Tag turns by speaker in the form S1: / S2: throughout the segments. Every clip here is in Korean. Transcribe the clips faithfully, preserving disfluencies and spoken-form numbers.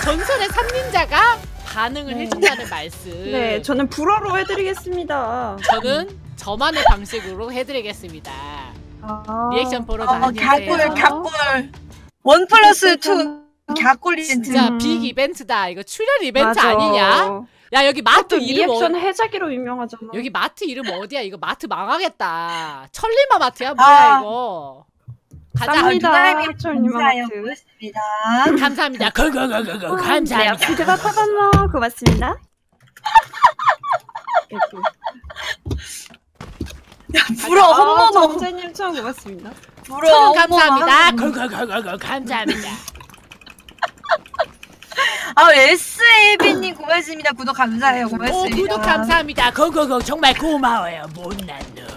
S1: 전설의 삼닌자가 반응을
S2: 네.
S1: 해준다는 말씀.
S2: 네, 저는 불어로 해드리겠습니다.
S1: 저는 저만의 방식으로 해드리겠습니다.
S2: 아,
S1: 리액션 보러
S3: 어,
S1: 다니세요.
S3: 갸꿀 갸꿀. 원 플러스 투 갸꿀 이벤트.
S1: 진짜
S2: 음.
S1: 빅 이벤트다. 이거 출연 이벤트
S2: 맞아.
S1: 아니냐? 야 여기 마트
S2: 또
S1: 이름 어...
S2: 리액션 해자기로 유명하잖아.
S1: 여기 마트 이름 어디야? 이거 마트 망하겠다. 천리마 마트야 뭐야
S3: 아.
S1: 이거. 가자.
S2: 쌉니다.
S3: 누나님이
S2: 철님
S3: 감사해요.
S2: 마트.
S3: 고맙습니다.
S1: 감사합니다. 거거거거거 감사합니다.
S2: 제가 타봤노. 고맙습니다.
S3: 불어 홈모노.
S2: 정재님 처음 고맙습니다.
S3: 불어
S1: 천원
S3: 홈모노.
S1: 감사합니다. 거거거거거 감사합니다.
S3: 아 에스에이비님 고맙습니다. 구독 감사해요.
S1: 오
S3: 고맙습니다.
S1: 구독 감사합니다. 거거거 정말 고마워요. 못난 놈.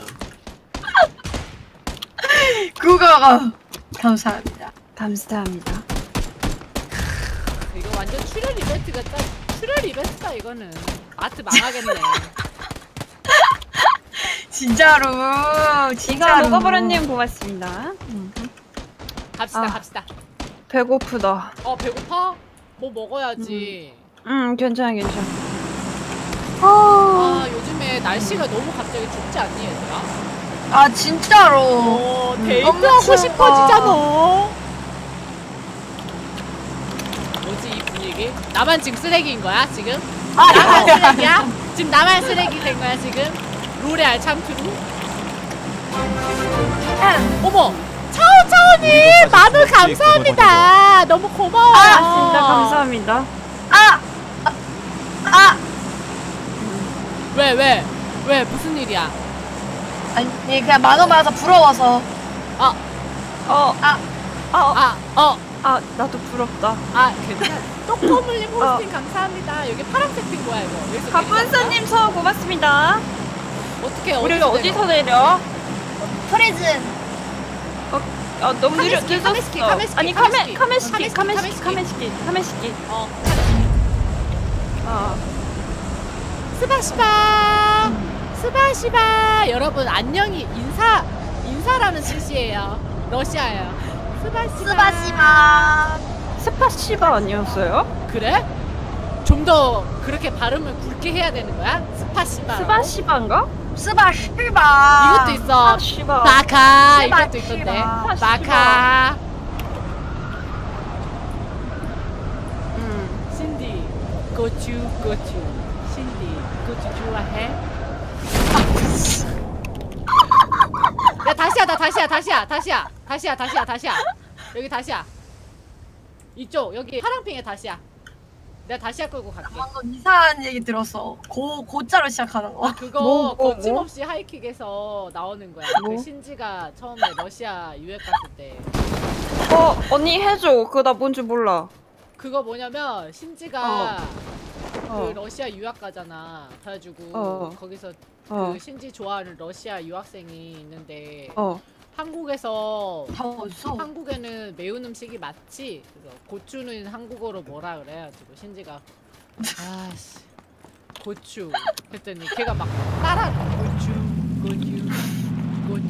S3: 구독 감사합니다.
S2: 감사합니다.
S1: 이거 완전 출연 이벤트가 딱 출연 이벤트다 이거는. 마트 망하겠네.
S3: 진짜로
S2: 이가
S3: 진짜로.
S2: 로가버려님 고맙습니다. 음.
S1: 갑시다
S2: 아.
S1: 갑시다.
S2: 배고프다.
S1: 어 배고파? 뭐 먹어야지.
S2: 음, 괜찮아, 괜찮아.
S1: 아 요즘에 날씨가 너무 갑자기 춥지 않니 얘들아?
S3: 아 진짜로.
S1: 어
S3: 너무
S1: 데이트하고
S3: 추워.
S1: 싶어지잖아. 뭐지 이 분위기? 나만 지금 쓰레기인 거야 지금?
S3: 아,
S1: 나만 쓰레기야? 지금 나만 쓰레기 된 거야 지금? 롤의 알참투루? 어머! 차오차오님! 마늘 감사합니다! 너무 고마워요!
S2: 아, 진짜 감사합니다.
S3: 아! 아! 아!
S1: 왜, 왜? 왜? 무슨 일이야?
S3: 아니 그냥 만원 받아서 부러워서.
S1: 아,
S2: 어,
S3: 아!
S2: 어,
S1: 아, 어,
S2: 아, 나도 부럽다.
S1: 아, 괜찮아. 떡고물님 호스팅 감사합니다. 여기 파란색 핀 거야, 이거. 여기서
S2: 갑분사님 서 고맙습니다.
S1: 내린다? 어떻게,
S2: 우리가
S1: 어디서
S2: 어디서 내려?
S3: 프리즌.
S2: 어, 어 너무 느려,
S1: 카메스키,
S2: 늦었어.
S1: 카메스키, 카메스키,
S2: 아니,
S1: 카메스키.
S2: 카메, 카메시키,
S1: 카메스키,
S2: 카메시키,
S1: 카메스키.
S2: 카메시키, 카메시키.
S1: 어,
S2: 어.
S1: 스바시바! 스바시바! 여러분, 안녕이 인사, 인사라는 뜻이에요. 러시아예요. 스바시바.
S3: 스바시마.
S2: 스파시바 아니었어요?
S1: 그래? 좀 더 그렇게 발음을 굵게 해야 되는 거야? 스파시바.
S2: 스바시바인가?
S3: 스바시바.
S1: 이것도 있어.
S2: 스바시바.
S1: 마카.
S3: 스바시바.
S1: 이것도 있던데.
S3: 스바시바.
S1: 마카.
S2: 음.
S1: 신디. 고추, 고추. 신디. 고추 좋아해? 야, 다시야, 나 다시야, 다시야, 다시야. 다시야, 다시야, 다시야. 여기 다시야. 이쪽, 여기 파랑핑에 다시야. 내가 다시야 끌고 갈게.
S3: 방금 이상한 얘기 들었어. 고 고자로 시작하는 거.
S1: 그거
S2: 뭐, 뭐, 뭐?
S1: 거침없이 하이킥에서 나오는 거야.
S2: 뭐?
S1: 그 신지가 처음에 러시아 유학 갔을 때.
S2: 어, 언니 해줘. 그거 나 뭔지 몰라.
S1: 그거 뭐냐면 신지가 그
S2: 어.
S1: 러시아 유학 가잖아. 그래가지고
S2: 어.
S1: 거기서
S2: 어.
S1: 그 신지 좋아하는 러시아 유학생이 있는데
S2: 어.
S1: 한국에서
S3: 다 어딨어?
S1: 한국에는 매운 음식이 많지. 그래서 고추는 한국어로 뭐라 그래가지고 신지가 아씨 고추 했더니 걔가 막 따라 고추 고추 고추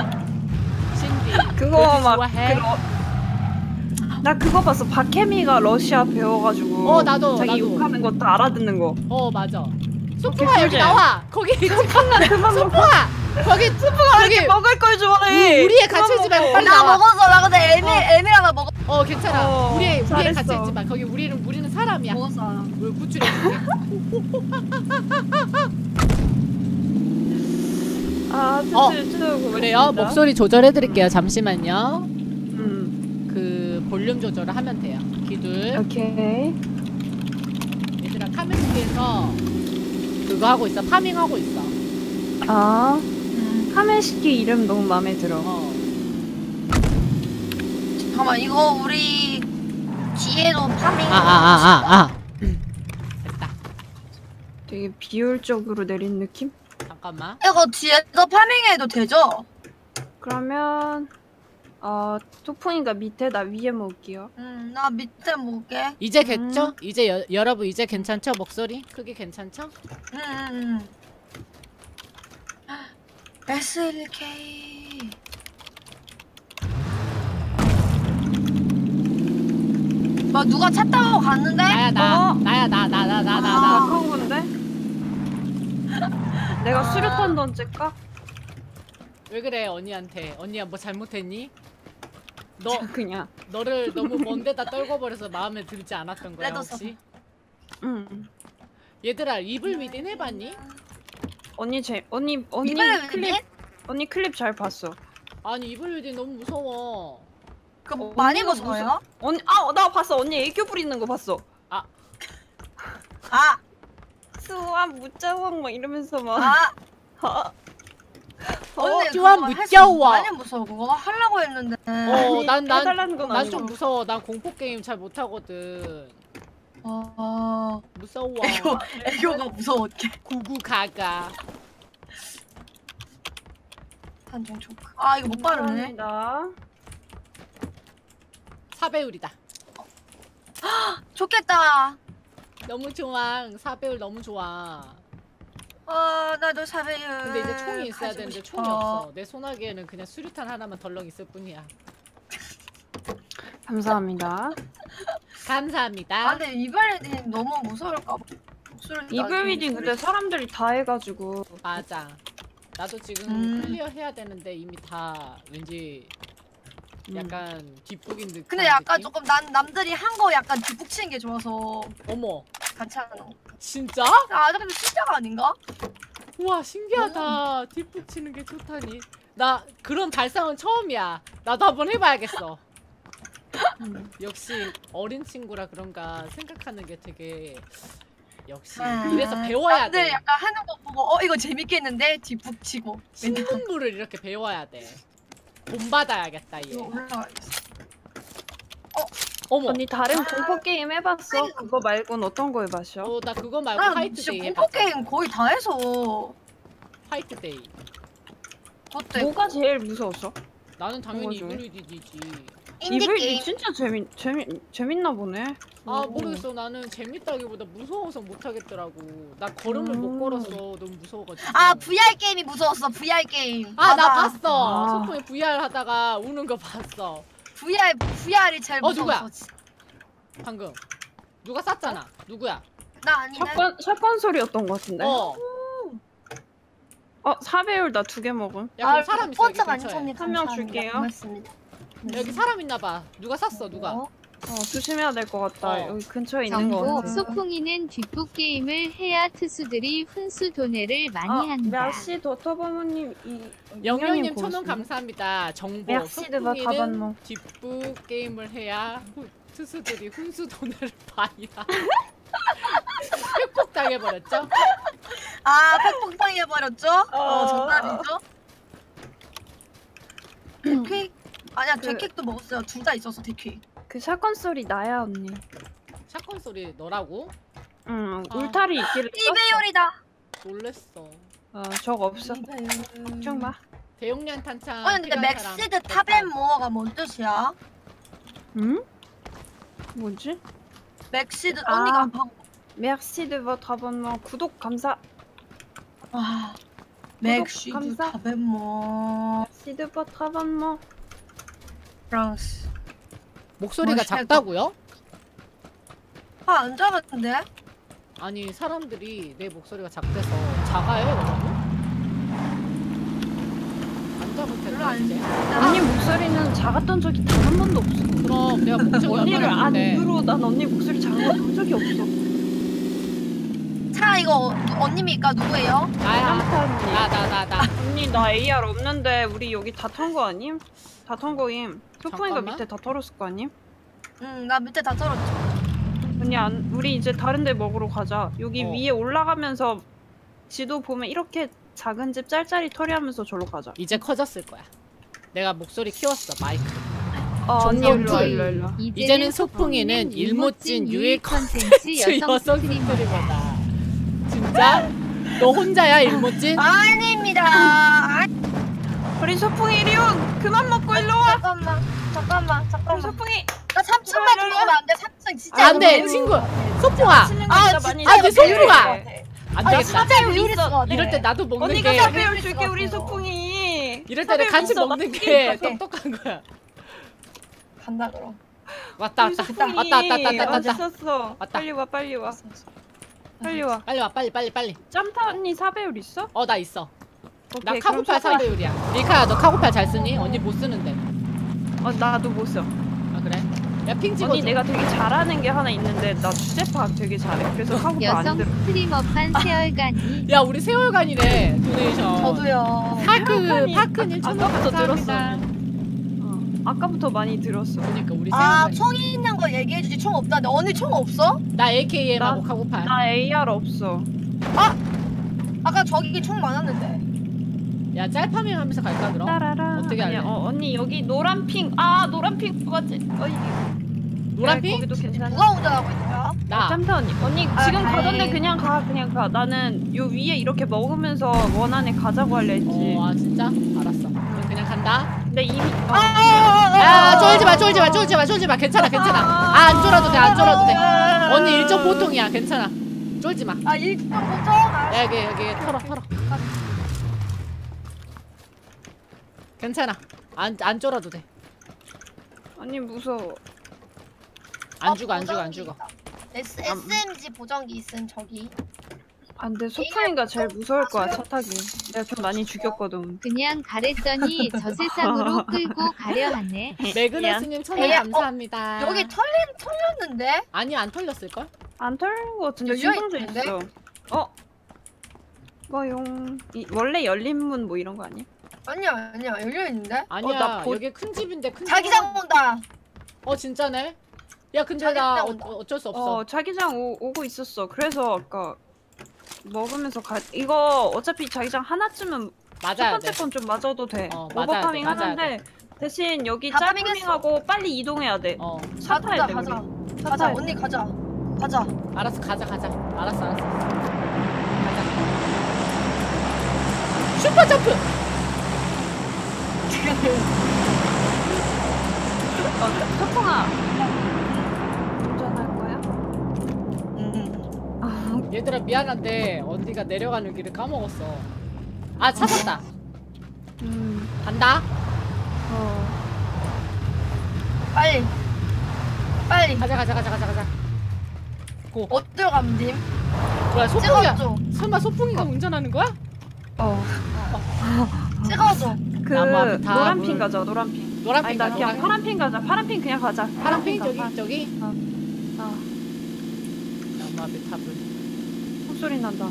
S1: 신디
S2: 그거
S1: 고추
S2: 막
S1: 좋아해?
S2: 그거 나 그거 봤어. 박혜미가 러시아 배워가지고
S1: 어, 나도,
S2: 자기
S1: 나도.
S2: 욕하는 거 다 알아듣는 거.
S1: 어 맞아. 소풍아 여기
S2: 개꿀잼.
S1: 나와. 거기
S2: 그만 그만 먹어.
S1: 소풍아 거기 소풍아
S2: 이렇게 먹을 걸 좋아해.
S1: 우리에 갇혀 있지 말고 빨리
S3: 나
S1: 나와.
S3: 먹었어. 나 근데 에밀
S1: 어.
S3: 에밀 하나 먹었.
S1: 어 괜찮아.
S2: 어,
S1: 우리에 우리에
S2: 잘했어.
S1: 갇혀 있지만 거기 우리는 우리는 사람이야.
S3: 먹었어.
S1: 왜 구출해 줄게.
S2: 아,
S1: 어,
S2: 쭈쭈쭈.
S1: 그래요? 목소리 조절해 드릴게요. 잠시만요.
S2: 음.
S1: 그 볼륨 조절을 하면 돼요. 기둘.
S2: 오케이.
S1: 얘들아 카메스키에서 그거 하고 있어. 파밍 하고 있어.
S2: 아,
S3: 음.
S2: 카메시키 이름 너무 마음에 들어.
S1: 어.
S3: 잠깐만 이거 우리 뒤에도 파밍.
S1: 아 아 아 아 아. 됐다.
S2: 되게 비효율적으로 내린 느낌?
S1: 잠깐만.
S3: 이거 뒤에도 파밍해도 되죠?
S2: 그러면 어 토풍이가 밑에 나 위에 먹을게요.
S3: 음, 나 밑에 먹게.
S1: 이제 됐죠? 이제 여, 여러분 이제 괜찮죠? 목소리? 크기 괜찮죠?
S3: 음, 음, 음. 에스엘케이.
S4: 어 누가 차 타고 갔는데?
S1: 나야 나
S2: 어?
S1: 나야 나 나 나 나 나 나
S2: 아, 그건데? 내가
S4: 아.
S2: 수류탄 던질까?
S1: 왜 그래 언니한테 언니야 뭐 잘못했니? 너
S2: 그냥.
S1: 너를 너무 먼데다 떨궈버려서 마음에 들지 않았던 거야
S4: 그래도
S1: 혹시?
S2: 응.
S1: 얘들아 이블 위딘 해봤니?
S2: 언니 제 언니 언니
S4: 이번에
S2: 클립
S4: 왜
S2: 언니 클립 잘 봤어.
S1: 아니 이블 위딘 너무 무서워.
S4: 그
S2: 어,
S4: 많이
S2: 언니가
S4: 무서워요?
S2: 언니 아나 봤어. 언니 애교 부리는 거 봤어.
S4: 아,
S2: 수완 무자왕 막 이러면서 막.
S4: 아,
S2: 아.
S4: 언니
S1: 쭈한
S4: 그거 할수
S1: 무서워.
S4: 많이 무서워. 그거 하려고 했는데.
S1: 어, 난, 난,
S2: 해달라는 건
S1: 난 좀
S2: 아니고.
S1: 무서워. 난 공포 게임 잘 못하거든.
S4: 어,
S1: 무서워.
S4: 애교, 애교가 무서워.
S1: 구구 가가.
S4: 단종 초크. 아, 이거 못 바르네.
S2: 감사합니다.
S1: 사배율이다.
S4: 좋겠다.
S1: 너무 좋아. 사배율 너무 좋아.
S4: 어, 나도 사배율.
S1: 근데 이제 총이 있어야
S4: 가지고
S1: 되는데
S4: 싶어.
S1: 총이 없어. 내 소나기에는 그냥 수류탄 하나만 덜렁 있을 뿐이야.
S2: 감사합니다.
S1: 감사합니다.
S4: 아, 근데 이발리딘 너무 무서울까 봐. 목소리가
S2: 이블 위딩
S4: 좀
S2: 근데 사람들이 다 해가지고.
S1: 맞아. 나도 지금
S4: 음.
S1: 클리어 해야 되는데 이미 다 왠지
S2: 음.
S1: 약간 뒷북인 듯한
S4: 근데 약간
S1: 느낌?
S4: 조금 난 남들이 한 거 약간 뒷북치는 게 좋아서
S1: 어머
S4: 괜찮아.
S1: 진짜?
S4: 아, 근데 신기가 아닌가?
S1: 우와 신기하다. 뒷북 치는 게 좋다니. 나 그런 발상은 처음이야. 나도 한번 해봐야겠어.
S2: 음.
S1: 역시 어린 친구라 그런가 생각하는 게 되게 역시
S4: 음.
S1: 이래서 배워야
S4: 남들
S1: 돼.
S4: 약간 하는 거 보고 어 이거 재밌겠는데 뒷북치고.
S1: 신분부를 이렇게 배워야 돼. 본받아야겠다 얘.
S4: 이거 올라가야겠어.
S1: 어머.
S2: 언니 다른 공포 게임 해봤어? 그거 말고는 어떤 거 해봤어?
S1: 어, 나 그거 말고
S4: 난
S1: 화이트
S4: 진짜
S1: 데이
S4: 공포
S1: 해봤어.
S4: 게임 거의 다 해서
S1: 화이트 데이.
S4: 어때?
S2: 뭐가 제일 무서웠어?
S1: 나는 당연히
S2: 뭐가 좋아?
S1: 이블리디지.
S4: 인디
S2: 이블
S4: 게임.
S2: 진짜 재미 재미 재밌나 보네.
S1: 아
S2: 오.
S1: 모르겠어. 나는 재밌다기보다 무서워서 못하겠더라고. 나 걸음을 못
S2: 음.
S1: 걸었어. 너무 무서워가지고.
S4: 아 브이알 게임이 무서웠어. 브이알 게임.
S1: 아, 나
S4: 맞아.
S1: 봤어.
S2: 아.
S1: 소풍에 브이알 하다가 우는 거 봤어.
S4: 브이알 브이알이 제일
S1: 어,
S4: 무서웠어.
S1: 누구야? 방금 누가 쐈잖아. 누구야?
S4: 나 아닌데.
S2: 샷건 샷건 소리였던 것 같은데. 어,
S1: 어.
S2: 사배율 나 두 개 먹음.
S1: 야, 그 사람 있어 여기
S4: 포차
S1: 근처에.
S4: 만천님
S2: 한명
S4: 감사합니다.
S2: 줄게요.
S4: 고맙습니다.
S1: 여기 사람 있나봐. 누가 쐈어? 누가?
S4: 어?
S2: 어, 조심해야 될 것 같다.
S1: 어.
S2: 여기 근처에 있는 것
S5: 정보
S2: 같아.
S5: 소풍이는 뒷북 게임을 해야 투수들이 훈수 도내를 많이
S2: 아,
S5: 한다.
S2: merci 도터버무님 이
S1: 영영님 천원 감사합니다. 정보.
S2: Merci de votre
S1: 소풍이는
S2: abonnement.
S1: 뒷북 게임을 해야 후, 투수들이 훈수 돈을 봐야. 획폭 당해버렸죠?
S4: 아 팩폭탕 해버렸죠? 어,
S2: 어.
S4: 정답이죠? 데킥? 아니야
S2: 그-
S4: 데킥도 먹었어요. 둘 다 있었어 데킥.
S2: 그 샷건 소리 나야 언니.
S1: 샷건 소리 너라고?
S2: 응
S1: 아.
S2: 울타리 있기를.
S4: 이배율이다.
S1: 놀랬어.
S2: 어 저거 없어. 걱정 마.
S1: 대용량 탄창.
S4: 어 근데
S1: 필요한 사람
S4: 맥시드
S1: 일단.
S4: 탑앤모어가 뭔 뜻이야?
S2: 응? 뭐지?
S4: 맥시드
S2: 아.
S4: 언니가 방...
S2: merci de votre abonnement. 구독 감사.
S4: 아 맥시드
S2: 감사.
S4: 탑앤모어
S2: merci de votre abonnement.
S4: 프랑스
S1: 목소리가
S4: 멋있다,
S1: 작다고요?
S4: 아안 작았는데?
S1: 아니 사람들이 내 목소리가 작대서 작아요 여러분? 안 작을 텐데
S4: 별로 안
S1: 이제.
S2: 언니 목소리는 작았던 적이 단 한 번도 없어.
S1: 그럼 내가 목소리가
S2: 언니를 안
S1: 작았는데
S2: 이후로 난 언니 목소리 작은 거 본 적이 없어.
S4: 차 이거 어, 누- 언니입니까? 누구예요?
S1: 나야
S2: 깜짝
S1: 나 나 나 나
S2: 언니 나 에이알 없는데 우리 여기 다 턴 거 아님? 다 턴 거임. 소풍이가
S1: 잠깐만.
S2: 밑에 다 털었을 거 아님?
S4: 응 나 밑에 다 털었죠.
S2: 언니 안 우리 이제 다른 데 먹으러 가자. 여기
S1: 어.
S2: 위에 올라가면서 지도 보면 이렇게 작은 집 짤짤이 털이하면서 저로 가자.
S1: 이제 커졌을 거야. 내가 목소리 키웠어 마이크.
S2: 어 언니
S1: 정보
S2: 일로 와
S1: 풀.
S2: 일로 와, 일로 와.
S1: 이제는 소풍이는 일못진 유일
S5: 컨텐츠
S1: 콘텐츠
S5: 여성
S1: 여성
S5: 스트리머다.
S1: 스트리머다. 진짜? 너 혼자야 일못진?
S4: 아닙니다. 아,
S2: 우리 소풍이 이리 온! 그만 먹고 일로 와!
S4: 잠깐만 잠깐만
S2: 우리
S4: 잠깐만.
S2: 소풍이!
S4: 나 삼 층만
S2: 일로 와, 일로
S4: 들어오면 안 돼. 삼 층 진짜.
S1: 안 돼
S4: 이거
S1: 친구.
S4: 배율.
S1: 소풍아.
S2: 치는
S4: 아,
S2: 거보다
S4: 진짜
S2: 많이
S1: 아, 네,
S2: 배율이
S1: 소풍아!
S2: 돼.
S1: 안
S4: 아
S1: 되겠다.
S4: 진짜 배율 있어.
S1: 이럴 때 나도 먹는
S2: 언니가
S1: 게
S2: 사배율
S4: 있을
S2: 줄게
S4: 것
S2: 우리
S4: 같아요.
S2: 소풍이!
S1: 이럴 때는
S2: 사배율
S1: 같이
S2: 있어,
S1: 먹는
S2: 나
S1: 게
S4: 오케이.
S1: 똑똑한 거야.
S4: 간다 그럼.
S1: 왔다
S2: 우리
S1: 왔다
S2: 소풍이
S1: 왔다 왔다 왔다 왔다
S2: 어디
S1: 왔다.
S2: 있었어?
S1: 왔다.
S2: 빨리 와 빨리 와 빨리 와.
S1: 빨리 와 빨리 빨리 빨리.
S2: 짬타 언니 사 배율 있어?
S1: 어 나 있어. 나
S2: 오케이,
S1: 카고팔
S2: 그럼 소풍아.
S1: 사배율이야. 리카야 너 카고팔 잘 쓰니? 언니 못 쓰는데.
S2: 어 나도 못 써.
S1: 아 그래? 야 핑 찍어줘.
S2: 언니 내가 되게 잘하는 게 하나 있는데 나 주제 파악 되게 잘해. 그래서 카고팔 안
S5: 여성
S2: 들어.
S5: 스트리머판 세월간이
S1: 야 우리 세월간이래 도네이션.
S4: 저도요.
S1: 파크
S2: 세월간이
S1: 파크 일천 원
S2: 아까부터
S1: 감사합니다.
S2: 들었어. 어, 아까부터 많이 들었어.
S1: 그러니까 우리
S4: 아
S1: 세월간.
S4: 총이 있는 거 얘기해주지. 총 없다는데 언니 총 없어?
S1: 나 에이케이엠하고
S2: 나-
S1: 카고팔.
S2: 나 에이알 없어.
S4: 아까 저기 총 많았는데.
S1: 야 짤파밍 하면서 갈까 그럼?
S2: 따라라.
S1: 어떻게 할래?
S2: 아니야, 어, 언니 여기 노란 핑. 아 노란 핑 맞지? 어 이게.
S1: 노란
S2: 야,
S1: 핑?
S2: 거기도 괜찮아.
S4: 누가 운전하고 있는 거야?
S1: 나.
S2: 짬타 언니. 언니
S4: 아,
S2: 지금
S4: 다행히.
S2: 가던데 그냥 가 그냥 가. 나는 요 위에 이렇게 먹으면서 원 안에 가자고 할래 했지.
S1: 어, 아 진짜? 알았어. 그럼 그냥 간다.
S2: 근데 이미 어.
S1: 야, 쫄지 마, 쫄지 마, 쫄지 마, 쫄지 마. 괜찮아, 괜찮아. 아, 안 쫄아도 돼, 안 쫄아도 돼. 언니 일정 보통이야, 괜찮아. 쫄지 마.
S4: 아 일정 보통?
S1: 야, 여기, 여기 털어, 털어. 괜찮아. 안, 안 쫄아도 돼.
S2: 언니 무서워.
S1: 안 죽어, 안 죽어, 안 죽어.
S4: S, 에스엠지 보정기 있음 저기.
S2: 안돼 소풍이가 제일 무서울 거야 차 타기. 내가 좀 많이 죽였거든.
S5: 그냥 가랬더니 저 세상으로 끌고 가려 하네.
S1: 매그너스님 천원
S4: 야, 어,
S1: 감사합니다.
S4: 여기 털린 털렸는데?
S1: 아니, 안 털렸을걸?
S2: 안 털린 거 같은데
S4: 열려
S2: 진동도
S4: 있는데?
S2: 있어. 어? 뭐용? 이 원래 열린 문 뭐 이런 거 아니야?
S4: 아니야 아니야 열려 있는데?
S1: 아니야,
S2: 나 보-
S1: 여기 큰 집인데 큰
S4: 자기장
S1: 집은-
S4: 온다.
S1: 어, 진짜네? 야, 근데
S4: 자기장
S1: 나 어,
S4: 온다.
S1: 어쩔 수 없어.
S2: 어 자기장 오, 오고 있었어. 그래서 아까 먹으면서 가. 이거 어차피 자기장 하나쯤은 첫
S1: 맞아야 돼.
S2: 번째 건 좀 맞아도 돼.
S1: 어, 맞아야 돼,
S2: 오버파밍
S1: 맞아야
S2: 하는데 대신 여기
S4: 다
S2: 짤파밍하고 빨리 이동해야 돼.
S1: 어,
S2: 차 타야
S4: 가자
S2: 돼
S4: 가자.
S2: 우리.
S4: 가자
S2: 타야 돼.
S4: 언니 가자. 가자.
S1: 알았어, 가자, 가자. 알았어, 알았어. 가자. 슈퍼 점프!
S2: 어, 소풍아. 운전할 거야?
S4: 음.
S2: 아,
S1: 얘들아 미안한데 언니가 내려가는 길을 까먹었어. 아 찾았다.
S2: 음.
S1: 간다.
S2: 어.
S4: 빨리. 빨리.
S1: 가자 가자 가자 가자 가자. 고.
S4: 어디로 가면 님?
S1: 뭐야 소풍이야?
S4: 찍어줘.
S1: 설마 소풍이가 운전하는 거야?
S2: 어.
S4: 찍어줘.
S2: 그
S1: 나무 앞에 다
S2: 노란
S1: 물.
S2: 핑 가자. 노란 핑.
S1: 노란
S2: 아니
S1: 핑
S2: 나
S1: 가.
S2: 그냥
S1: 노란
S2: 파란 핑 가자. 파란 핑 그냥 가자.
S1: 파란 핑
S2: 가,
S1: 저기
S2: 파란.
S1: 저기.
S2: 어. 어.
S1: 나무 앞에 탑을.
S2: 콧소리 난다.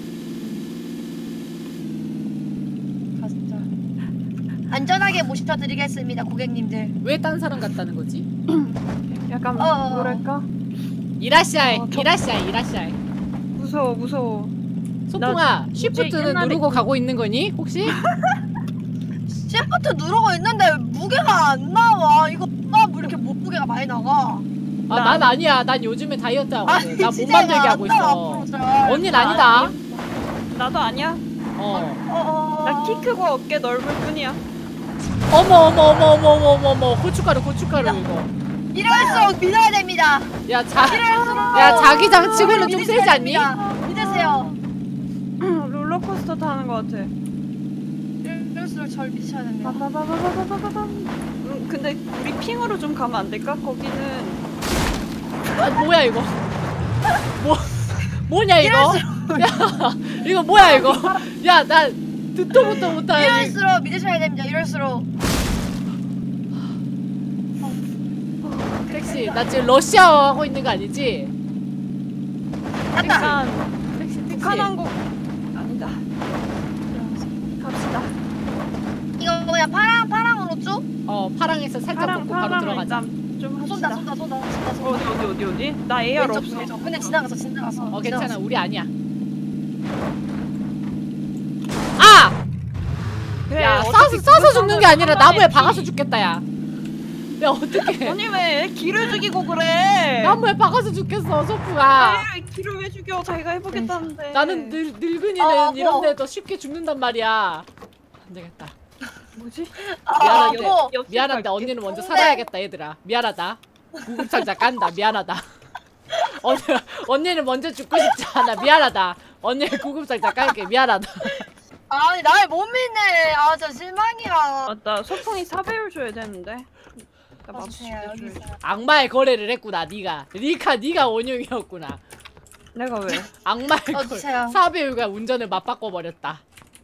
S4: 가자. 안전하게 모셔드리겠습니다 고객님들.
S1: 왜 딴 사람 같다는 거지?
S2: 약간
S4: 어.
S2: 뭐랄까?
S1: 이라시아이
S2: 어, 저-
S1: 이라시아이 이라시아이.
S2: 무서워 무서워.
S1: 소풍아
S2: 뭐지,
S1: 쉬프트는
S2: 옛날에
S1: 누르고
S2: 그-
S1: 가고 있는 거니 혹시?
S4: 시프트 누르고 있는데 무게가 안 나와. 이거 누가 뭐 이렇게 못 무게가 많이 나가?
S1: 아 난 아니야. 난 요즘에 다이어트 하고
S4: 아니,
S1: 나 못
S4: 진짜
S1: 만들게
S4: 이거
S1: 하고
S4: 안 나와,
S1: 있어.
S4: 앞으로 잘.
S1: 언니는 아니다.
S2: 나도 아니야.
S1: 어.
S4: 어, 어.
S2: 나 키 크고 어깨 넓을 뿐이야.
S1: 어머 어머 어머 어머 어머 어머 어머 고춧가루 고춧가루 이거.
S4: 이럴수록 믿어야 됩니다.
S1: 야 자.
S4: 이럴수록.
S1: 야 자기장 치고는 좀
S4: 믿으셔야
S1: 세지 않니?
S4: 됩니다. 믿으세요.
S2: 롤러코스터 타는 거 같아.
S4: 이럴수록 절 믿으셔야 됩니다.
S2: 바바바바바바바밤. 음, 근데 우리 핑으로 좀 가면 안 될까? 거기는
S1: 아 뭐야 이거? 뭐 뭐냐 이거? 야 이거 뭐야 이거? 야 나 듣도 보도 못하는
S4: 이럴수록 믿으셔야 됩니다. 이럴수록.
S1: 택시. 나 지금 러시아어 하고 있는 거 아니지?
S4: 갔다.
S2: 약간
S1: 택시 택시.
S2: 북한 항공 아니다. 갑시다.
S4: 이거 그냥 파랑 파랑으로 쭉
S1: 어 파랑에서 살짝
S2: 파랑
S1: 먹고 바로
S2: 파랑
S1: 들어가자.
S2: 일단 좀
S4: 쏜다
S2: 합시다.
S4: 쏜다 쏜다 쏜다 쏜다.
S2: 어디 어디 어디 어디? 나 에이알
S4: 왼쪽,
S2: 없어.
S4: 왼쪽. 근데 지나갔어 지나갔어.
S1: 어 괜찮아
S4: 지나갔어.
S1: 우리 아니야. 아!
S2: 그래,
S1: 야
S2: 어차피
S1: 싸서 싸서
S2: 그거
S1: 죽는 게
S2: 싸서
S1: 아니라
S2: 한
S1: 나무에
S2: 번에
S1: 박아서
S2: 피-
S1: 죽겠다 야. 야 어떡해.
S2: 아니 왜 길을 죽이고 그래?
S1: 나무에 박아서 죽겠어 소프가.
S2: 아니, 왜 길을 왜 죽여? 자기가 해보겠다는데.
S1: 나는 늙, 늙은이는
S4: 어,
S1: 이런
S4: 뭐.
S1: 데도 쉽게 죽는단 말이야. 안 되겠다.
S2: 뭐지?
S4: 아,
S1: 미안한데.
S4: 뭐.
S2: 옆집
S1: 미안한데
S2: 갈게.
S1: 언니는 먼저
S4: 근데-
S1: 살아야겠다 얘들아. 미안하다. 구급상자 깐다. 미안하다. 언니, 언니는 먼저 죽고 싶지 않아. 미안하다. 언니 구급상자 깔게. 미안하다.
S4: 아니 날 못 믿네. 아 진짜 실망이야.
S2: 맞다. 소풍이 사배율 줘야 되는데. 나 맙수
S4: 주세요. 여기
S2: 줄게.
S4: 있어요.
S1: 악마의 거래를 했구나 니가. 니가 니가 원흉이었구나.
S2: 내가 왜?
S1: 악마의
S4: 어,
S1: 거래.
S4: 주세요.
S1: 사배우가 운전을 맞바꿔 버렸다.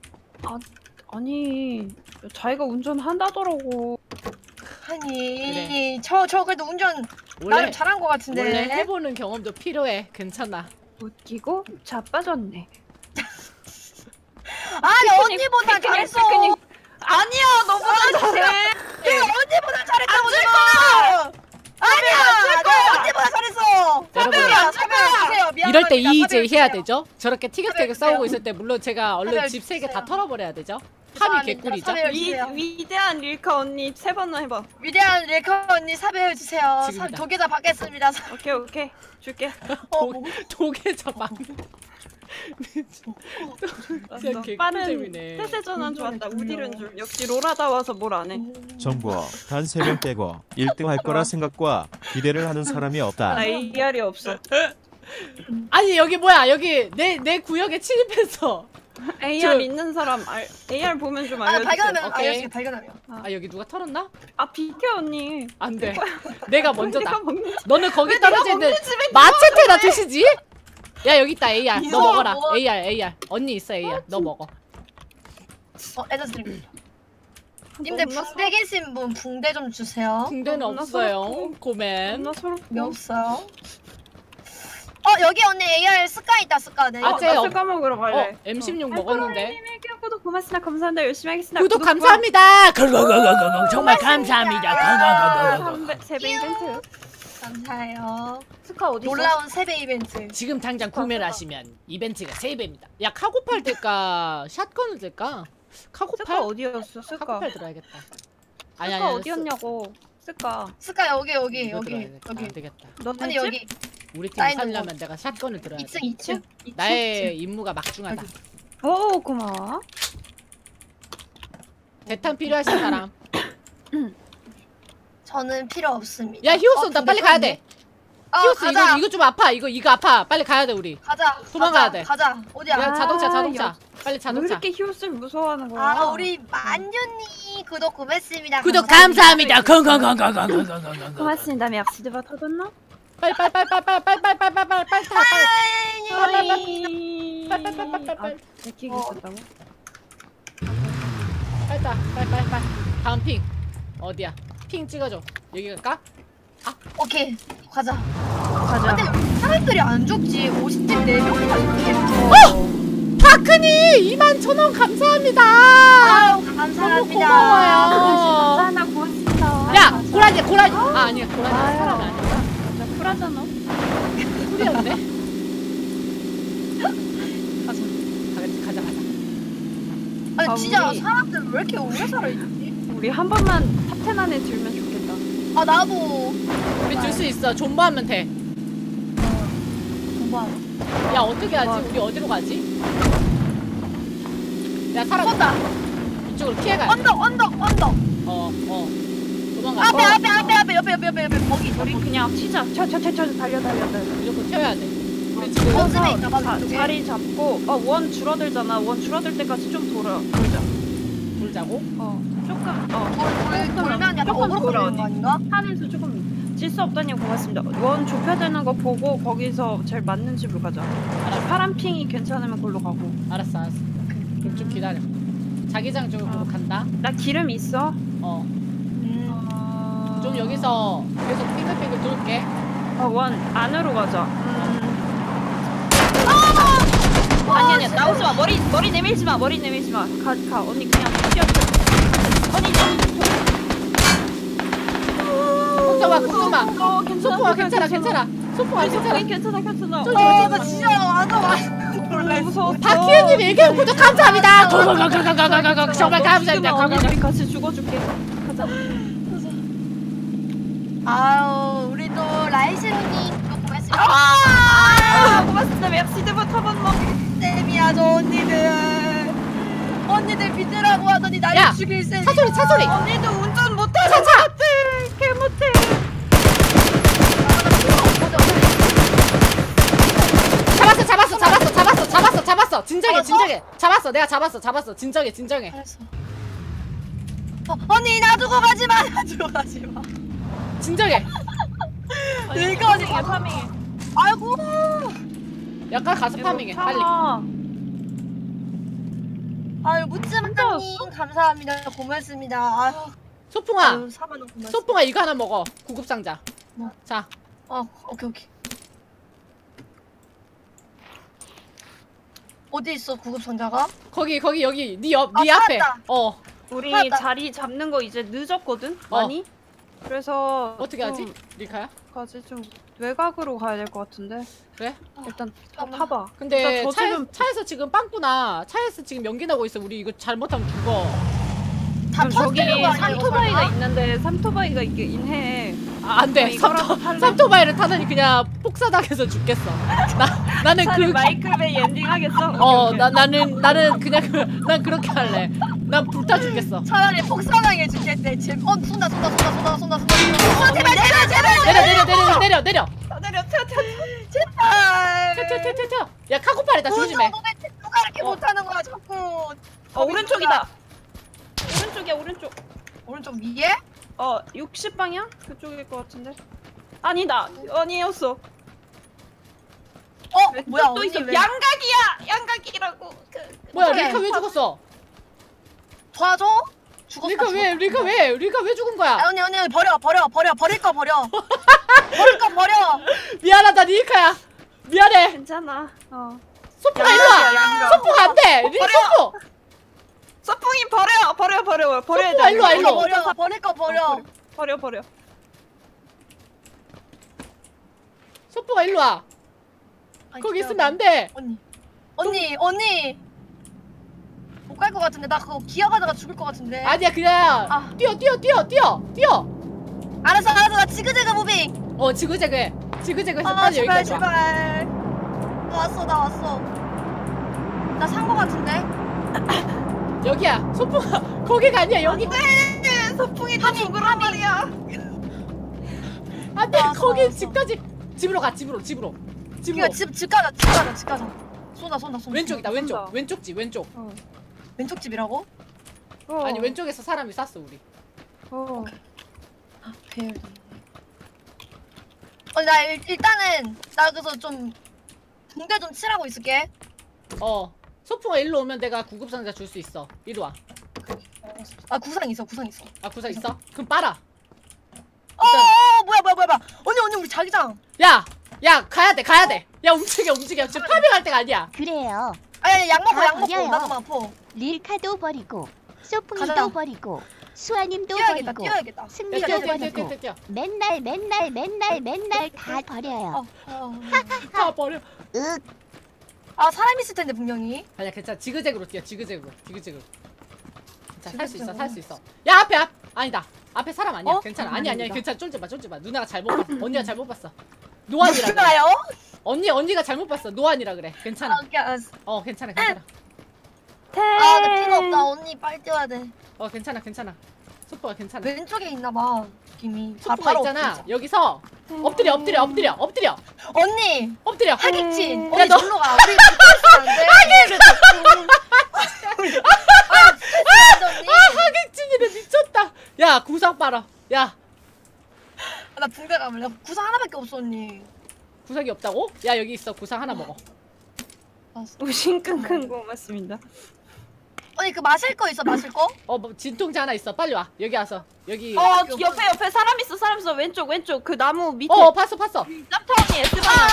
S2: 아니 자기가 운전한다더라고.
S4: 아니 저 저 그래도 운전
S1: 원래
S4: 나름 잘한 것 같은데.
S1: 원래 해보는 경험도 필요해. 괜찮아.
S2: 웃기고 자빠졌네.
S4: 아니
S2: 피크닉,
S4: 언니보다
S2: 피크닉,
S4: 잘했어.
S2: 피크닉. 아니야 너보다 잘해.
S4: 내가 언니보다 잘했다고 지금. 아니야 나 언니보다 잘했어.
S1: 여러분,
S4: 사배야 사배야 주세요.
S1: 이럴 때
S4: 미안합니다.
S1: 이의제의
S4: 사배야
S1: 해야
S4: 주세요.
S1: 되죠? 저렇게 티격태격
S4: 주세요.
S1: 싸우고 있을 때 물론 제가 얼른
S4: 사배를
S1: 집 세 개 다
S4: 주세요.
S1: 털어버려야 되죠? 함이
S4: 죄송합니다.
S1: 개꿀이죠?
S4: 사배를
S2: 위,
S4: 주세요.
S2: 위대한 릴카 언니 세 번만 해봐.
S4: 위대한 릴카 언니 사배해 주세요.
S1: 지금이다.
S4: 두 개 다 받겠습니다.
S2: 오케이 오케이 줄게.
S4: 어,
S1: 도, 도계자 막 진짜
S2: 빠른
S1: 개꿀잼이네.
S2: 태세 전환 좋았다. 우디른 줄. 역시 롤하다 와서 뭘 안 해.
S6: 정보 단 세 명 빼고 일 등 할 거라 생각과 기대를 하는 사람이 없다.
S2: 나 에이알이 없어.
S1: 아니 여기 뭐야 여기 내 내 구역에 침입했어.
S2: 에이알
S1: 저-
S2: 있는 사람 알, 에이알 보면 좀
S4: 아
S2: 알려주세요.
S4: 발견하면
S1: 오케이.
S4: 알려줄게 발견하면.
S1: 아 여기 누가 털었나?
S2: 아 비켜 언니.
S1: 안돼. 내가 먼저다.
S2: 내가 먹는
S1: 너는 거기
S2: 왜 내가
S1: 떨어져 있는
S2: 먹는 집에
S1: 마체테나 드시지? 야 여기 있다 에이알. 너
S4: 이상한
S1: 먹어라.
S4: 거.
S1: 에이알 에이알. 언니 있어 에이알. 너 먹어.
S4: 어 에너지. 님들 붕대 계신 분 붕대 좀 주세요.
S1: 붕대는
S2: 너무나
S1: 없어요.
S2: 서럽고.
S1: 고맨.
S2: 나 서로
S4: 왜 없어요? 어 여기 언니 에이알 스카 있다 스카. 네.
S1: 아,
S2: 어,
S1: 쟤
S2: 나
S1: 어-
S2: 술 먹으러 갈래.
S1: 어 엠 십육 먹었는데.
S2: 구독 고맙습니다. 감사합니다. 열심히 하겠습니다.
S1: 구독
S2: 구독
S1: 감사합니다. 거거거거거 정말 감사합니다. 거거거거거.
S2: 삼배 세배 이벤트.
S4: 감사해요.
S2: 스카 어디 있어?
S4: 놀라운 세배 이벤트.
S1: 지금 당장 구매를 하시면 이벤트가 세 배입니다. 야 카고팔 들까? 샷건을 들까? 카고팔?
S2: 스카 어디였어? 스카.
S1: 카고팔 들어야겠다. 아니
S2: 스카
S1: 아니
S2: 어디였냐고. 스카.
S4: 스카 여기 여기
S1: 이거
S4: 여기
S1: 들어야겠다.
S4: 여기.
S1: 안 되겠다.
S2: 너네
S4: 언니
S2: 집?
S4: 여기
S1: 우리 팀
S4: 나이는
S1: 살려면 내가 샷건을 들어야
S4: 이
S1: 돼.
S4: 층 이 층.
S2: 이 층,
S1: 나의
S2: 이
S1: 임무가 막중하다.
S2: 층. 오 고마워.
S1: 대탄 필요하신 사람.
S4: 저는 필요 없습니다.
S1: 야 히오스
S4: 어,
S1: 온다.
S4: 근데
S1: 빨리 가야 돼.
S4: 어,
S1: 히오스
S4: 가자.
S1: 이거 이거 좀 아파. 이거 이거 아파. 빨리 가야 돼 우리.
S4: 가자.
S1: 도망가야
S4: 가자,
S1: 돼.
S4: 가자. 어디야?
S1: 야 자동차
S2: 아,
S1: 자동차.
S2: 야.
S1: 빨리
S2: 왜
S1: 자동차.
S2: 이렇게 히오스를 무서워하는 거야?
S4: 아 우리 만윤이 구독 고맙습니다.
S1: 구독 감사합니다. 건건건건건건건건건.
S2: 고맙습니다. merci de votre don.
S1: 빨리 빨리 빨리 빨리 빨리 빨리 빨리 빨리 빨리 빨리 빨리 타. 빨리.
S4: 빨리.
S1: 빨빨빨빨빨빨.
S2: 내키기
S4: 어.
S2: 있었다고?
S1: 빨리 타. 빨리 빨리 빨리. 다음 핑 어디야? 핑 찍어줘. 여기 갈까?
S4: 오케이 가자.
S2: 가자.
S4: 근데 사람들이 안 죽지. 오십칠 네 명이나 있는데.
S1: 어! 파크니 이만 천 원 감사합니다.
S4: 아우 감사합니다.
S1: 너무 고마워요.
S2: 하나 고맙습니다.
S1: 야 고라니 고라니. 아 아니야 고라니
S2: 아유.
S1: 사람 아니야.
S2: 저 쿨하잖아.
S1: 풀이었네. 가자 가자 가자 가자.
S4: 아니
S2: 아,
S4: 진짜
S2: 우리-
S4: 사람들 왜 이렇게 오래 살아있지?
S2: 우리 한 번만 탑텐 안에 들면 좋겠다.
S4: 아 나도
S1: 우리 들 수 있어. 존버하면 돼.
S4: 정말
S1: 야 어떻게 하지? 우리 어디로 가지? 야 사람
S4: 쏜다.
S1: 이쪽으로 피해가. 야
S4: 언덕 언덕 언덕.
S1: 어 어. 도망가.
S4: 앞에
S1: 어,
S4: 앞에 앞에 앞에 옆에 옆에 옆에 옆에 거기
S2: 우리
S4: 거기.
S2: 그냥 튀자. 저저저 달려 달려 달려.
S1: 무조건 튀어야 돼. 우리 지금
S4: 어, 쯤에 있다, 맞아,
S2: 자,
S4: 이쪽에.
S2: 자리 잡고 어 원 줄어들잖아. 원 줄어들 때까지 좀 돌아. 돌자.
S1: 돌자고?
S2: 어 조금 어
S4: 돌 돌- 돌면 약간
S2: 조금
S4: 어그로 걸리는
S2: 돌아오네.
S4: 거 아닌가?
S2: 하면서 조금 질 수 없다니 고맙습니다. 원 좁혀되는 거 보고 거기서 제일 맞는 집으로 가자.
S1: 알았어.
S2: 파란 핑이 괜찮으면 그걸로 가고.
S1: 알았어 알았어. 그럼 좀 기다려. 자기장 쪽으로
S2: 어.
S1: 간다.
S2: 나 기름 있어.
S1: 어.
S4: 음.
S2: 어...
S1: 좀 여기서 계속 핑글핑글 돌게.
S2: 어, 원 안으로 가자. 음... 아니 아니야 나오지 마. 머리 머리 내밀지 마. 머리 내밀지 마. 가 가. 언니 그냥 뛰어. 언니
S1: 걱정마 걱정마.
S2: 어, 괜찮아.
S1: 소포가 괜찮아 괜찮아. 소포가
S2: 아니,
S1: 괜찮아.
S2: 괜찮아 괜찮아.
S1: 저기,
S4: 어,
S1: 저기,
S4: 나 진짜 완전
S2: 너무 무서워.
S1: 박희연님 일개 구독 감사합니다. 고고고고고고고고 정말 감사합니다.
S2: 언니들이 같이 죽어줄게. 가자.
S4: 아유 우리 또 라이시로니 구독 고맙습니다.
S2: 아, 고맙습니다. merci de votre abonnement.
S4: 쌤이야 저 언니들. 언니들 믿으라고 하더니
S1: 야,
S4: 나를 죽일 쌤.
S1: 차소리 차소리.
S2: 언니도 운전 못해.
S1: 차차.
S2: 개 못해.
S1: 잡았어 잡았어 잡았어 잡았어 잡았어 잡았어. 진정해
S4: 잡았어?
S1: 진정해. 잡았어 내가 잡았어 잡았어. 진정해 진정해.
S4: 알았어. 어, 언니 나 두고 가지 마. 나 두고 가지 마.
S1: 진정해.
S2: 내가 파밍해 파밍해.
S4: 아이고.
S1: 약간 가서 파밍해 빨리.
S4: 아유 무찌만님 감사합니다. 고맙습니다. 아유.
S1: 소풍아.
S4: 아유, 사만 원 고맙습니다.
S1: 소풍아 이거 하나 먹어. 구급 상자.
S4: 뭐?
S1: 자.
S4: 어 오케이 오케이. 어디 있어 구급 상자가?
S1: 거기 거기 여기 네 옆 네
S4: 아,
S1: 앞에.
S4: 찾았다.
S1: 어.
S2: 우리
S4: 맞다.
S2: 자리 잡는 거 이제 늦었거든
S1: 어.
S2: 많이. 그래서
S1: 어떻게 하지?
S2: 좀
S1: 리카야?
S2: 가지 좀 외곽으로 가야 될 것 같은데.
S1: 그래?
S2: 일단 타,
S4: 잠깐만.
S2: 타봐.
S1: 근데
S2: 일단 저
S1: 차에,
S2: 지금
S1: 차에서 지금 빵꾸나 차에서 지금 연기 나고 있어. 우리 이거 잘못하면 죽어.
S4: 다
S2: 그럼 저기
S4: 터뜨리는 거 아니야, 이거
S2: 삼토바이가
S4: 설마?
S2: 있는데 삼토바이가 있긴 해.
S1: 아, 안 돼.
S2: 어, 이거라도
S1: 삼토,
S2: 탈래?
S1: 삼토바이를 타다니 그냥 폭사당해서 죽겠어. 나, 나는
S2: 차라리
S1: 그,
S2: 마이클베이 엔딩 하겠어?
S1: 어,
S2: 오케이,
S1: 나,
S2: 오케이.
S1: 나는, 나는 그냥 그, 난 그렇게 할래. 난 불타 죽겠어.
S4: 차라리 폭사당해 죽겠대. 지금 어 쏜다 쏜다 쏜다 쏜다 쏜다 쏜다 쏜다. 어 제발 제발 제발
S1: 내려, 내려, 내려, 내려, 내려.
S2: 아, 내려 튀어 튀어 튀어.
S4: 제발.
S1: 튀어, 튀어, 튀어, 튀어, 튀어. 야, 카고팔이다. 조심해.
S4: 너 도대체 누가 이렇게
S1: 어.
S4: 못하는 거야 자꾸.
S2: 어 오른쪽이다. 오른쪽이야 오른쪽.
S4: 오른쪽 위에?
S2: 어 육십 방향 그쪽일 것 같은데. 아니다 아니었어.
S4: 어
S2: 왼쪽
S4: 뭐야
S2: 또
S4: 언니
S2: 있어.
S4: 왜
S2: 양각이야 양각이라고. 그, 그.
S1: 뭐야,
S4: 그래.
S1: 리카 왜 죽었어?
S4: 도와줘? 죽었다.
S1: 리카 왜,
S4: 죽었다.
S1: 리카 왜, 리카 왜 죽은 거야?
S4: 아, 언니 언니 버려 버려 버려 버릴 거 버려. 버릴 거 버려.
S1: 미안하다, 리카야. 미안해.
S2: 괜찮아. 어.
S1: 소풍아, 일로 와. 소풍아, 안 돼. 리, 소풍.
S2: 서풍이 버려 버려 버려 버려야
S1: 소풍아,
S2: 돼.
S1: 일로 와, 일로.
S4: 버려 버릴 거 버려.
S2: 버려 버려.
S1: 소풍아, 일로 와.
S4: 아니,
S1: 거기
S4: 기다려봐.
S1: 있으면 안 돼.
S4: 언니 언니 언니 못 갈 것 같은데 나 그거 기어가다가 죽을 것 같은데.
S1: 아니야, 그냥
S4: 아.
S1: 뛰어, 뛰어, 뛰어, 뛰어, 뛰어.
S4: 알았어 알았어 나 지그재그 무빙.
S1: 어, 지그재그해. 지그재그해서
S4: 아
S1: 빨리
S4: 제발
S1: 여기까지 와.
S4: 제발. 나 왔어 나 왔어. 나 산 거 같은데.
S1: 여기야. 소풍아, 거기가 아니야. 여기.
S2: 네, 서풍이 다 죽으란 말이야.
S1: 안 돼.
S4: 나왔어,
S1: 거기
S4: 나왔어.
S1: 집까지. 집으로 가. 집으로. 집으로. 집으로.
S4: 이거 집, 집 가자 집 가자 집 가자. 쏜다 쏜다 쏜다.
S1: 왼쪽이다. 왼쪽.
S2: 쏜다.
S1: 왼쪽 집. 왼쪽.
S2: 어.
S4: 왼쪽 집이라고?
S2: 어.
S1: 아니, 왼쪽에서 사람이 쐈어, 우리.
S2: 어.
S4: 아 배열. 어, 나 일, 일단은 나 그래서 좀 붕대 좀 칠하고 있을게.
S1: 어. 소풍아, 일로 오면 내가 구급상자 줄 수 있어. 이리 와.
S4: 아 구상 있어 구상 있어.
S1: 아, 구상 있어? 그럼 빨아.
S4: 어, 어 뭐야 뭐야 뭐야 뭐야. 언니 언니 우리 자기장.
S1: 야! 야, 가야 돼. 가야 돼. 야, 움직여. 움직여. 지금 파밍할 때가 아니야.
S7: 그래요.
S4: 아니 아니 약 먹고
S7: 다
S4: 약 먹고
S7: 버려요.
S4: 나도 아파.
S7: 릴카도 버리고
S4: 가자.
S7: 소풍이도 버리고 수아님도
S4: 뛰어야겠다
S7: 버리고
S4: 뛰어야겠다.
S1: 야,
S7: 승리도
S1: 뛰어, 뛰어, 뛰어,
S7: 버리고
S1: 뛰어, 뛰어.
S7: 맨날 맨날 맨날 맨날 다 버려요.
S4: 어, 어.
S1: 다 버려.
S7: 윽.
S4: 아 사람 있을 텐데 분명히.
S1: 아니야, 괜찮아. 지그재그로 뛰어. 지그재그로. 지그재그로. 괜찮아. 살 수 있어.
S4: 지그재그로.
S1: 살 수 있어. 야, 앞에 앞. 아니다. 앞에 사람 아니야.
S4: 어?
S1: 괜찮아.
S2: 음,
S1: 아니 아니야.
S2: 아닙니다.
S1: 괜찮아. 쫄지 마. 쫄지 마. 누나가 잘못 봤어. 언니가 잘못 봤어. 노안이라 그래.
S4: 누가요?
S1: 언니 언니가 잘못 봤어. 노안이라 그래.
S4: 아
S1: 괜찮아.
S4: 오케이 알았어.
S1: 어, 괜찮아. 괜찮아.
S4: 아나 피가 없다. 언니 빨리 뛰어야 돼.
S1: 어, 괜찮아. 괜찮아. 소포가 괜찮아.
S4: 왼쪽에 있나봐 느낌이. 바-
S1: 소포가
S4: 바로
S1: 있잖아.
S4: 엎드리자.
S1: 여기서 엎드려 엎드려 엎드려 엎드려
S4: 언니
S1: 엎드려.
S4: 하객진.
S1: 야,
S4: 언니
S1: 너-
S4: 절로 가. 우리 붙어있으면 안 돼. 아 스트레스 언니.
S1: 하객진이래. 미쳤다. 야, 구상 빨아. 야,
S4: 아, 나 붕대 감을래. 구상 하나밖에 없어 언니.
S1: 구상이 없다고? 야, 여기 있어. 구상 하나 먹어.
S4: 알았어.
S2: 우신끙끙 고맙습니다.
S4: 언니 그 마실 거 있어 마실 거?
S1: 어, 뭐 진통제 하나 있어. 빨리 와. 여기 와서. 여기.
S2: 어 옆에 옆에 사람 있어 사람 있어 왼쪽 왼쪽 그 나무 밑에.
S1: 어, 봤어 봤어.
S2: 짭타운이 S 방향.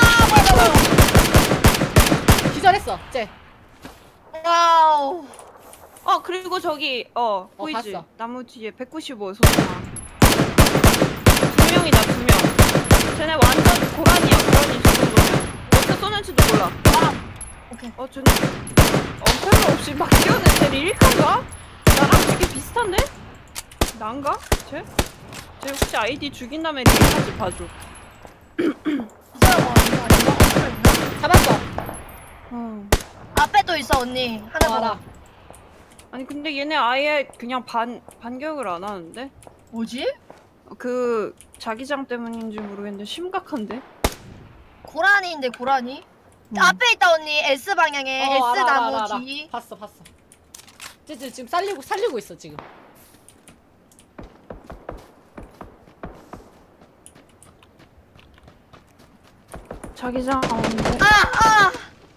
S1: 기절했어. 쟤.
S4: 와우.
S2: 어 그리고 저기 어 보이지?
S1: 봤어.
S2: 나무 뒤에 백구십오 소리나. 두 명이다 두 명. 쟤네 완전 고라니야 고라니 저 정도면. 어떻게 쏘는지도 몰라.
S4: 오케이.
S2: 어 쟤네 엄폐가 없이 막 뛰어는 쟤 릴카인가? 나랑 되게 비슷한데? 난가? 쟤? 쟤 혹시 아이디 죽인 다음에 릴카지 봐줘.
S4: 이 사람 언니
S1: 잡았어.
S2: 어.
S4: 앞에 또 있어 언니. 하나
S1: 어,
S4: 더.
S1: 알아.
S2: 아니 근데 얘네 아예 그냥 반 반격을 안 하는데?
S4: 뭐지?
S2: 그 자기장 때문인지 모르겠는데 심각한데?
S4: 고라니인데 고라니?
S2: 음.
S4: 앞에 있다 언니. S 방향에
S1: 어,
S4: S
S1: 알아, 알아,
S4: 나무
S1: 알아, 알아.
S4: 뒤.
S1: 봤어 봤어. 쟤, 쟤 지금 살리고 살리고 있어 지금.
S2: 자기장 안돼.
S4: 아, 아,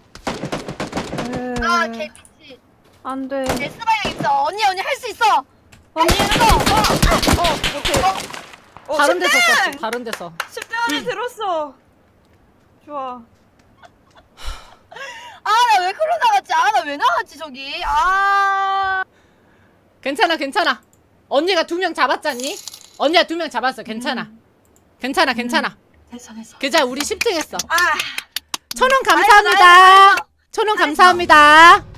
S2: 네.
S4: 아, 개미치.
S2: 안돼.
S4: 에스바이어 있어. 언니, 언니 할 수 있어.
S2: 언니
S4: 했어.
S2: 어 오케이. 어,
S1: 다른 데서
S2: 십 등!
S1: 썼어. 다른 데서.
S2: 십 등 안에 들었어. 좋아.
S4: 아, 나 왜 그러 나갔지? 아, 나 왜 나갔지, 저기? 아.
S1: 괜찮아, 괜찮아. 언니가 두 명 잡았잖니? 언니가 두 명 잡았어. 괜찮아.
S2: 음.
S1: 괜찮아, 괜찮아.
S4: 됐어, 됐어.
S1: 괜찮아, 우리 십 등 했어.
S4: 아.
S1: 천원 감사합니다. 천원 감사합니다.